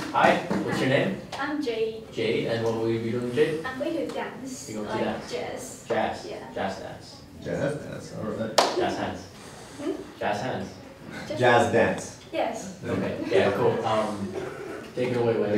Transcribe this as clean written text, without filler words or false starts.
Hi, what's your name? I'm Jade. Jade, and what will you be doing, Jade? I'm going to dance. You're going to like dance? Jazz. Jazz? Yeah. Jazz dance. Jazz dance, alright. Jazz hands. Hmm? Jazz hands. Jazz dance. Yes. Okay, yeah, cool. Take it away, Wei.